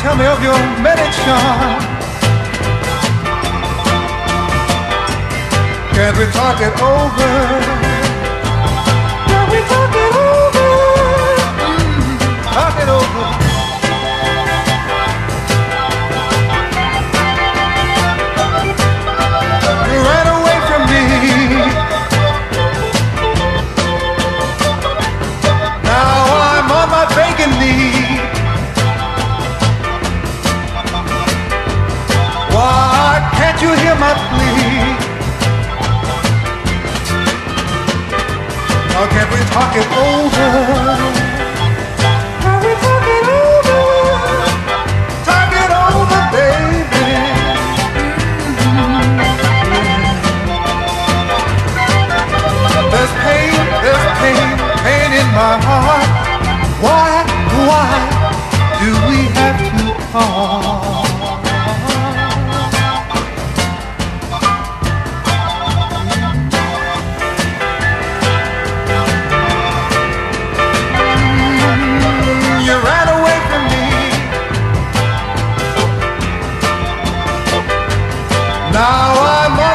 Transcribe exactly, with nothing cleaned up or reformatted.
tell me of your magic charm. Can't we talk it over? Can't we talk it over? Mm-hmm. Talk it over. You ran away from me. Now I'm on my begging knee. Why can't you hear my plea? Or can't we talk it over? Can we talk it over? Talk it over, baby. Mm-hmm. There's pain, there's pain, pain in my heart. Why, why do we have to part? Now I'm